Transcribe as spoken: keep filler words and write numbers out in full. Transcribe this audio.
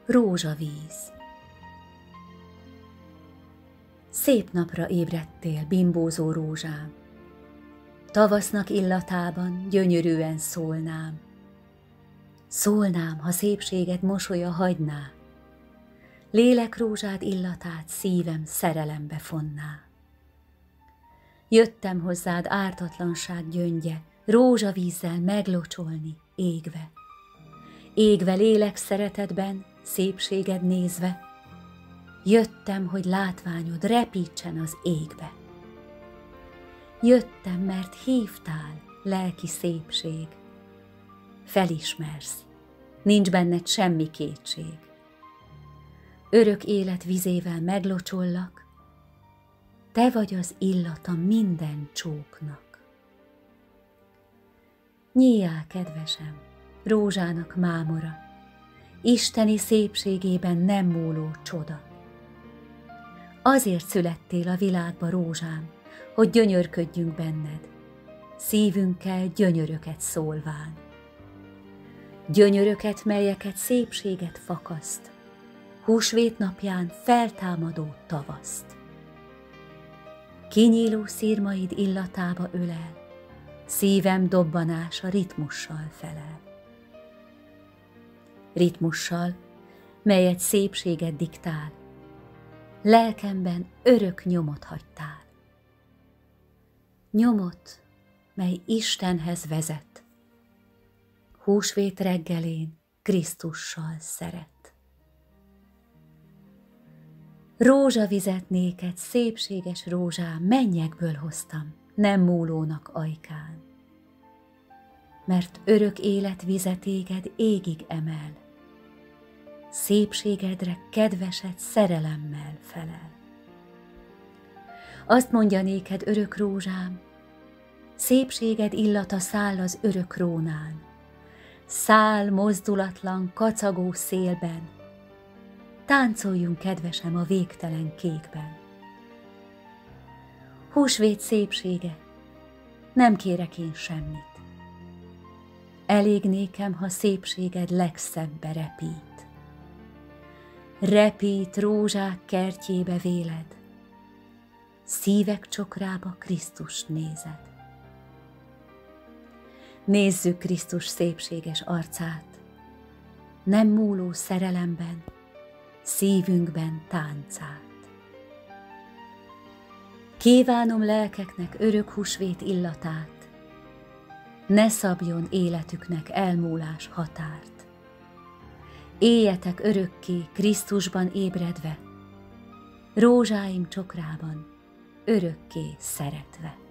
Rózsavíz. Szép napra ébredtél, bimbózó rózsám, tavasznak illatában gyönyörűen szólnám. Szólnám, ha szépséged mosolya hagyná, lélekrózsád illatát szívem szerelembe fonná. Jöttem hozzád ártatlanság gyöngye, rózsavízzel meglocsolni égve. Égve lélek szeretetben, szépséged nézve, jöttem, hogy látványod repítsen az égbe. Jöttem, mert hívtál, lelki szépség. Felismersz, nincs benned semmi kétség. Örök élet vizével meglocsollak, te vagy az illata minden csóknak. Nyíjál, kedvesem, rózsának mámora, isteni szépségében nem múló csoda. Azért születtél a világba, rózsám, hogy gyönyörködjünk benned, szívünkkel gyönyöröket szólván. Gyönyöröket, melyeket szépséget fakaszt, húsvét napján feltámadó tavaszt. Kinyíló szirmaid illatába ölel, szívem dobbanása ritmussal felel. Ritmussal, melyet szépséged diktál, lelkemben örök nyomot hagytál. Nyomot, mely Istenhez vezet, húsvét reggelén Krisztussal szeret. Rózsavizet néked, szépséges rózsám, mennyekből hoztam, nem múlónak ajkán. Mert örök élet vize téged égig emel, szépségedre kedvesed szerelemmel felel. Azt mondja néked, örök rózsám, szépséged illata száll az örök rónán, száll mozdulatlan, kacagó szélben, táncoljunk, kedvesem, a végtelen kékben. Húsvét szépsége, nem kérek én semmit. Elég nékem, ha szépséged legszebbe repít. Repít rózsák kertjébe véled, szívek csokrába Krisztust nézed. Nézzük Krisztus szépséges arcát, nem múló szerelemben, szívünkben táncát. Kívánom lelkeknek örök húsvét illatát, ne szabjon életüknek elmúlás határt. Éljetek örökké Krisztusban ébredve, rózsáim csokrában örökké szeretve.